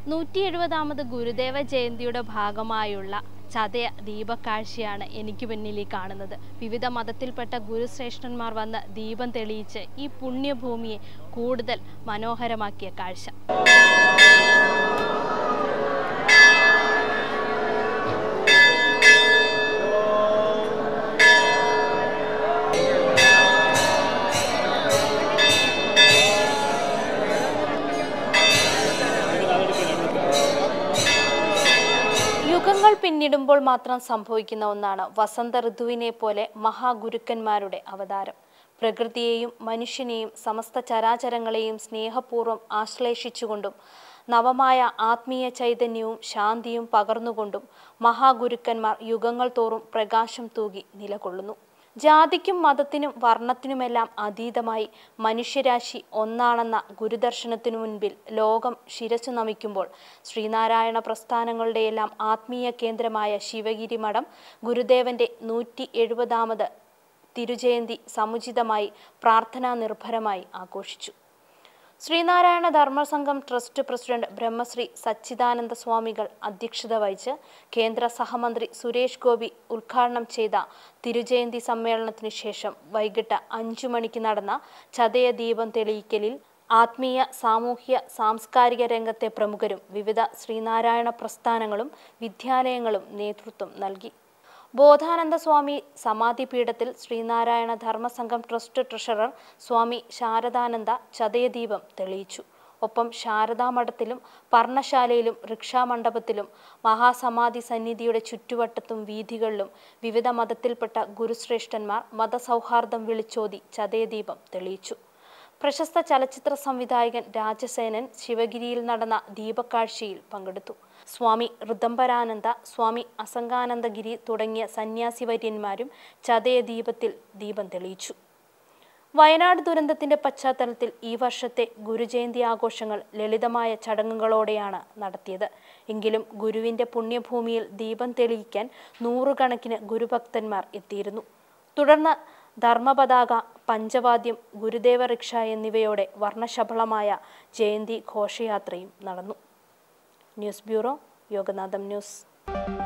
170ാമത് ഗുരുദേവ ജയന്തിയുടെ ഭാഗമായുള്ള ചതയ ദീപക്കാഴ്ചയാണ് എനിക്ക് പിന്നിൽ കാണുന്നത്. വിവിധ മതത്തിൽപ്പെട്ട ഗുരുശ്രേഷ്ഠന്മാർ വന്ന് ദീപം തെളിയിച്ച് ഈ പുണ്യഭൂമിയെ കൂടുതൽ മനോഹരമാക്കിയ കാഴ്ച. യുഗങ്ങൾ പിന്നിടുമ്പോൾ മാത്രം സംഭവിക്കുന്ന ഒന്നാണ് വസന്ത ഋതുവിനെ പോലെ മഹാഗുരുക്കന്മാരുടെ അവതാരം. പ്രകൃതിയെയും മനുഷ്യനെയും സമസ്ത ചരാചരങ്ങളെയും സ്നേഹപൂർവ്വം ആശ്ലേഷിച്ചുകൊണ്ടും നവമായ ആത്മീയ ചൈതന്യവും ശാന്തിയും പകർന്നുകൊണ്ടും മഹാഗുരുക്കന്മാർ യുഗങ്ങൾ തോറും പ്രകാശം തൂകി നിലകൊള്ളുന്നു. ജാതിക്കും മതത്തിനും വർണ്ണത്തിനുമെല്ലാം അതീതമായി മനുഷ്യരാശി ഒന്നാണെന്ന ഗുരുദർശനത്തിനു മുൻപിൽ ലോകം ശിരസ്സു നമിക്കുമ്പോൾ ശ്രീനാരായണ പ്രസ്ഥാനങ്ങളുടെയെല്ലാം ആത്മീയ കേന്ദ്രമായ ശിവഗിരി മഠം ഗുരുദേവന്റെ 170ാമത് തിരുജയന്തി സമുചിതമായി പ്രാർത്ഥനാ നിർഭരമായി ആഘോഷിച്ചു. ശ്രീനാരായണ ധർമ്മസംഘം ട്രസ്റ്റ് പ്രസിഡന്റ് ബ്രഹ്മശ്രീ സച്ചിദാനന്ദ സ്വാമികൾ അധ്യക്ഷത വഹിച്ച് കേന്ദ്ര സഹമന്ത്രി സുരേഷ് ഗോപി ഉദ്ഘാടനം ചെയ്ത തിരുജയന്തി സമ്മേളനത്തിനു ശേഷം വൈകിട്ട് 5 മണിക്ക് നടന്ന ചതയ ദീപം തെളിയിക്കലിൽ ആത്മീയ സാമൂഹ്യ സാംസ്കാരിക രംഗത്തെ പ്രമുഖരും വിവിധ ശ്രീനാരായണ പ്രസ്ഥാനങ്ങളും വിദ്യാലയങ്ങളും നേതൃത്വം നൽകി. ബോധാനന്ദ സ്വാമി സമാധിപീഠത്തിൽ ശ്രീനാരായണ ധർമ്മസംഘം ട്രസ്റ്റ് ട്രഷറർ സ്വാമി ശാരദാനന്ദ ചതയദീപം തെളിയിച്ചു. ഒപ്പം ശാരദാമഠത്തിലും പർണശാലയിലും റിക്ഷാമണ്ഡപത്തിലും മഹാസമാധി സന്നിധിയുടെ ചുറ്റുവട്ടത്തും വീഥികളിലും വിവിധ മതത്തിൽപ്പെട്ട ഗുരുശ്രേഷ്ഠന്മാർ മതസൗഹാർദ്ദം വിളിച്ചോതി ചതയദീപം തെളിയിച്ചു. പ്രശസ്ത ചലച്ചിത്ര സംവിധായകൻ രാജസേനൻ ശിവഗിരിയിൽ നടന്ന ദീപക്കാഴ്ചയിൽ പങ്കെടുത്തു. സ്വാമി ഋദംബരാനന്ദ, സ്വാമി അസംഗാനന്ദഗിരി തുടങ്ങിയ സന്യാസിവര്യന്മാരും ചതയദീപത്തിൽ ദീപം തെളിയിച്ചു. വയനാട് ദുരന്തത്തിന്റെ പശ്ചാത്തലത്തിൽ ഈ വർഷത്തെ ഗുരുജയന്തി ആഘോഷങ്ങൾ ലളിതമായ ചടങ്ങുകളോടെയാണ് നടത്തിയത്. എങ്കിലും ഗുരുവിന്റെ പുണ്യഭൂമിയിൽ ദീപം തെളിയിക്കാൻ നൂറുകണക്കിന് ഗുരുഭക്തന്മാർ എത്തിയിരുന്നു. തുടർന്ന് ധർമ്മപതാക, പഞ്ചവാദ്യം, ഗുരുദേവ റിക്ഷ എന്നിവയോടെ വർണ്ണശബളമായ ജയന്തി ഘോഷയാത്രയും നടന്നു. News bureau, Yoganadham news.